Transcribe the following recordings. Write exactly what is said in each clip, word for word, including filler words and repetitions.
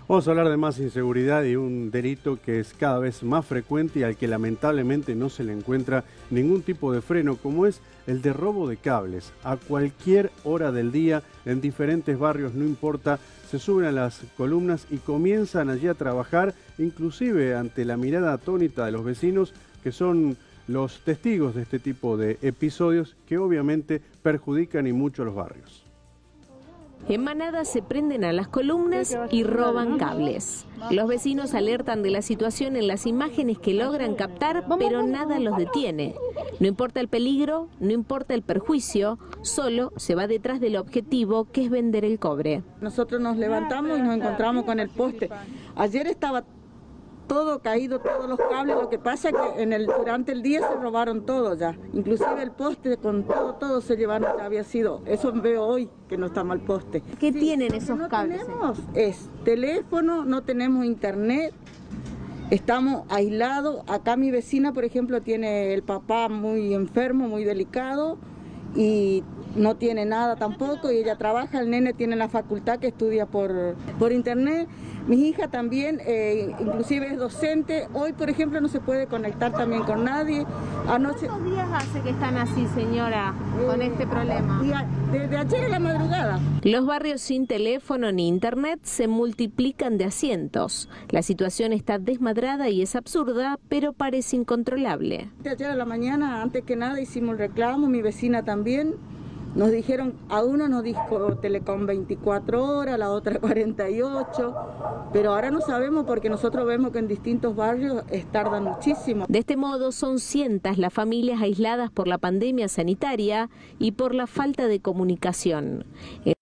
Vamos a hablar de más inseguridad y un delito que es cada vez más frecuente y al que lamentablemente no se le encuentra ningún tipo de freno, como es el de robo de cables. A cualquier hora del día, en diferentes barrios, no importa, se suben a las columnas y comienzan allí a trabajar, inclusive ante la mirada atónita de los vecinos, que son los testigos de este tipo de episodios que obviamente perjudican y mucho a los barrios. En manada se prenden a las columnas y roban cables. Los vecinos alertan de la situación en las imágenes que logran captar, pero nada los detiene. No importa el peligro, no importa el perjuicio, solo se va detrás del objetivo, que es vender el cobre. Nosotros nos levantamos y nos encontramos con el poste. Ayer estaba todo caído, todos los cables, lo que pasa es que en el, durante el día se robaron todo ya, inclusive el poste con todo, todo se llevaron, ya había sido, eso veo hoy que no está mal poste. ¿Qué sí, tienen esos no cables? Tenemos es teléfono, no tenemos internet, estamos aislados. Acá mi vecina, por ejemplo, tiene el papá muy enfermo, muy delicado y no tiene nada tampoco, y ella trabaja, el nene tiene la facultad que estudia por, por internet. Mi hija también, eh, inclusive es docente. Hoy, por ejemplo, no se puede conectar también con nadie. Anoche... ¿Cuántos días hace que están así, señora, eh, con este problema? Desde ayer a la madrugada. Los barrios sin teléfono ni internet se multiplican de a cientos. La situación está desmadrada y es absurda, pero parece incontrolable. De ayer a la mañana, antes que nada, hicimos el reclamo, mi vecina también. Nos dijeron, a uno nos dijo Telecom veinticuatro horas, a la otra cuarenta y ocho, pero ahora no sabemos porque nosotros vemos que en distintos barrios tardan muchísimo. De este modo son cientas las familias aisladas por la pandemia sanitaria y por la falta de comunicación. En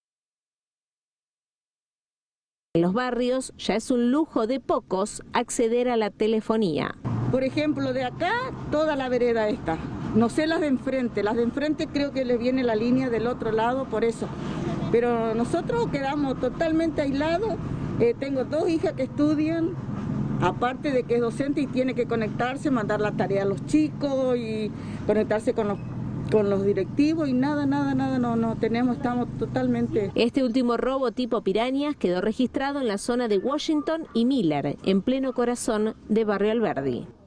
los barrios ya es un lujo de pocos acceder a la telefonía. Por ejemplo, de acá, toda la vereda está. No sé las de enfrente, las de enfrente creo que les viene la línea del otro lado, por eso. Pero nosotros quedamos totalmente aislados. Eh, tengo dos hijas que estudian, aparte de que es docente y tiene que conectarse, mandar la tarea a los chicos y conectarse con los, con los directivos y nada, nada, nada, no, no tenemos, estamos totalmente... Este último robo tipo pirañas quedó registrado en la zona de Washington y Miller, en pleno corazón de Barrio Alberdi.